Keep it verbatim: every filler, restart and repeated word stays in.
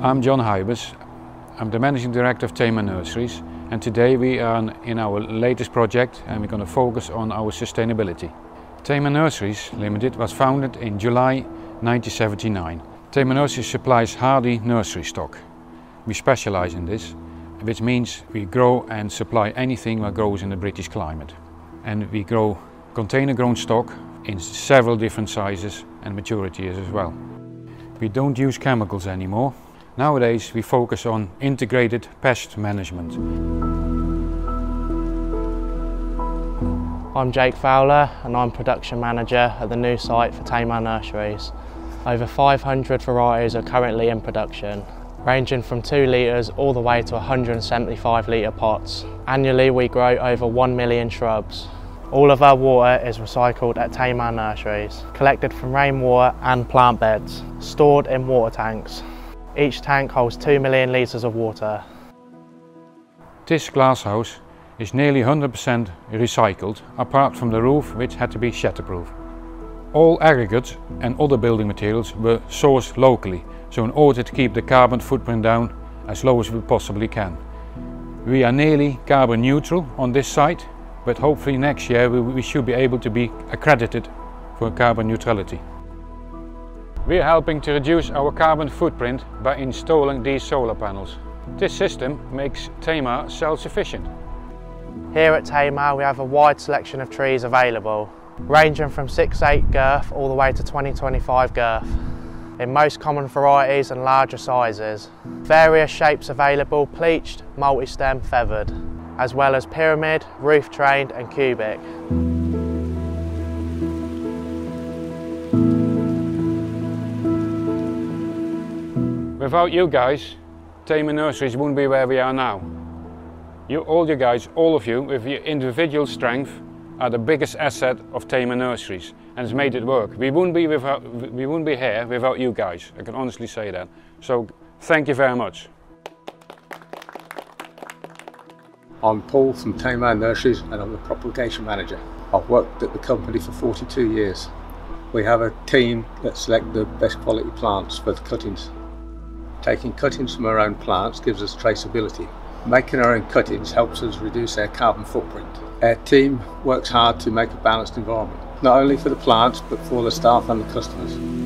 I'm John Huybers. I'm the Managing Director of Thema Nurseries, and today we are in our latest project and we're going to focus on our sustainability. Thema Nurseries Limited was founded in July nineteen seventy-nine. Thema Nurseries supplies hardy nursery stock. We specialize in this, which means we grow and supply anything that grows in the British climate. And we grow container grown stock in several different sizes and maturities as well. We don't use chemicals anymore. Nowadays we focus on integrated pest management. I'm Jake Fowler and I'm production manager at the new site for Thema Nurseries. Over five hundred varieties are currently in production, ranging from two litres all the way to one hundred seventy-five litre pots. Annually we grow over one million shrubs. All of our water is recycled at Thema Nurseries, collected from rainwater and plant beds, stored in water tanks. Each tank holds two million litres of water. This glasshouse is nearly one hundred percent recycled, apart from the roof, which had to be shatterproof. All aggregates and other building materials were sourced locally, so in order to keep the carbon footprint down as low as we possibly can. We are nearly carbon neutral on this site, but hopefully next year we, we should be able to be accredited for carbon neutrality. We are helping to reduce our carbon footprint by installing these solar panels. This system makes Thema self-sufficient. Here at Thema we have a wide selection of trees available, ranging from six eight girth all the way to twenty twenty-five girth, in most common varieties and larger sizes. Various shapes available: pleached, multi-stem, feathered, as well as pyramid, roof-trained and cubic. Without you guys, Thema Nurseries wouldn't be where we are now. You, all you guys, all of you, with your individual strength, are the biggest asset of Thema Nurseries, and it's made it work. We wouldn't be without, we wouldn't be here without you guys. I can honestly say that. So thank you very much. I'm Paul from Thema Nurseries and I'm the propagation manager. I've worked at the company for forty-two years. We have a team that select the best quality plants for the cuttings. Taking cuttings from our own plants gives us traceability. Making our own cuttings helps us reduce our carbon footprint. Our team works hard to make a balanced environment, not only for the plants but for the staff and the customers.